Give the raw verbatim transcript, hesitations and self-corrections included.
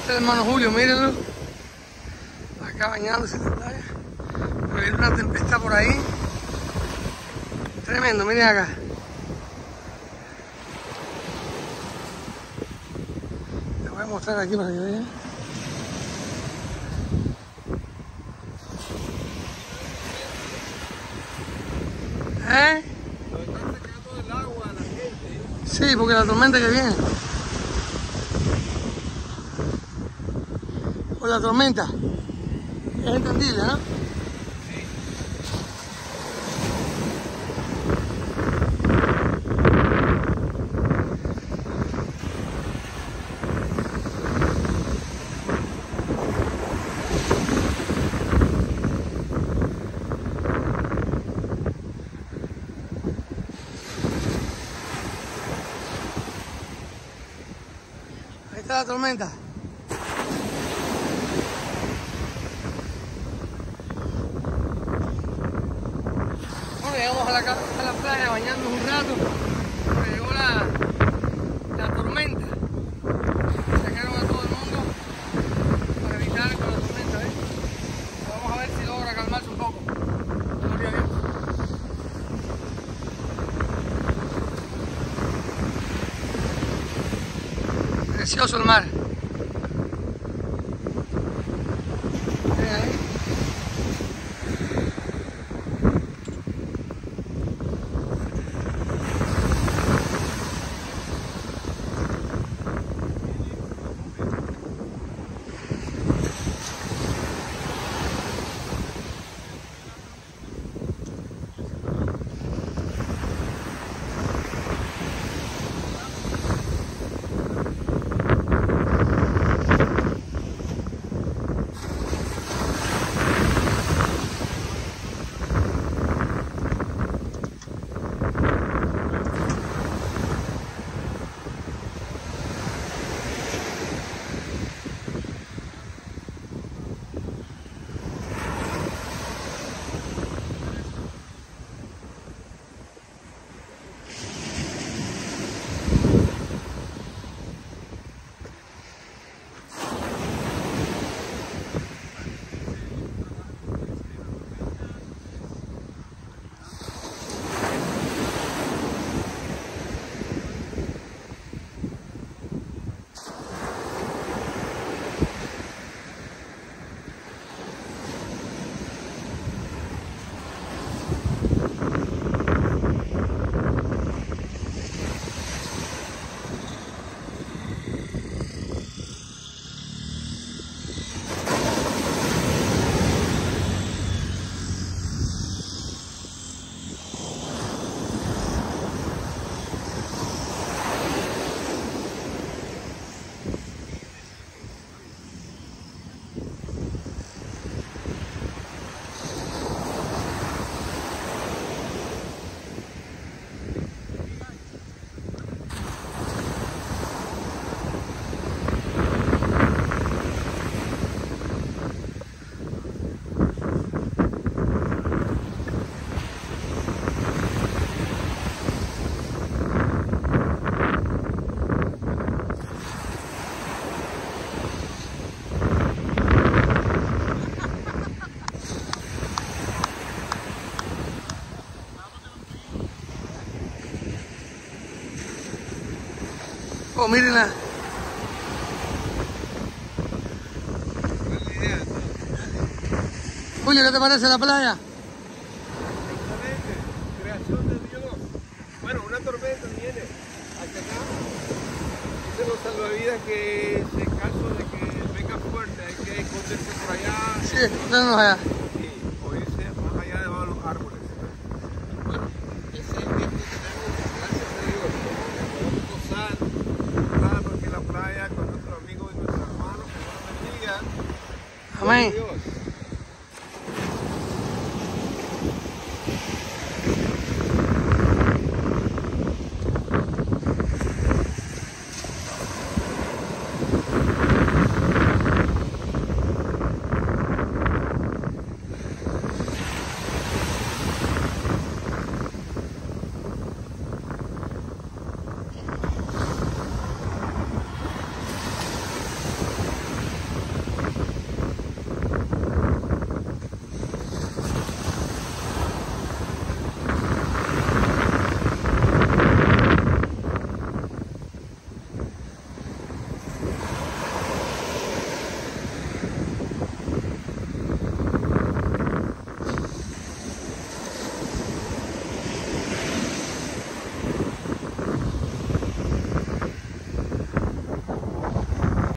Este es el hermano Julio, mírenlo. Acá bañándose en la playa. Pero viene una tempestad por ahí. Tremendo, miren acá. Les voy a mostrar aquí para que vean. ¿Eh? Nos están sacando el agua a la gente. Sí, porque la tormenta que viene. Por la tormenta. Es entendible, ¿no? Sí. Ahí está la tormenta. Bueno, llegamos a la, a la playa bañándonos un rato. Pero llegó la, la tormenta. Sacaron a todo el mundo para evitar con la tormenta, ¿ves? Vamos a ver si logra calmarse un poco. Gloria a Dios. Precioso el mar. Miren ahí. Oh, mírenla. Julio, ¿qué te parece la playa? Excelente. Creación de Dios. Bueno, una tormenta viene hacia acá. Dice los salvavidas que en caso de que venga fuerte hay que esconderse por allá. Sí, escondernos allá. Sí, o irse más allá debajo de los árboles. Bueno, ese es el que tenemos, gracias a Dios, podemos gozar, disfrutar, porque la playa con nuestros amigos y nuestros hermanos, que Dios los bendiga. Amén. Dios.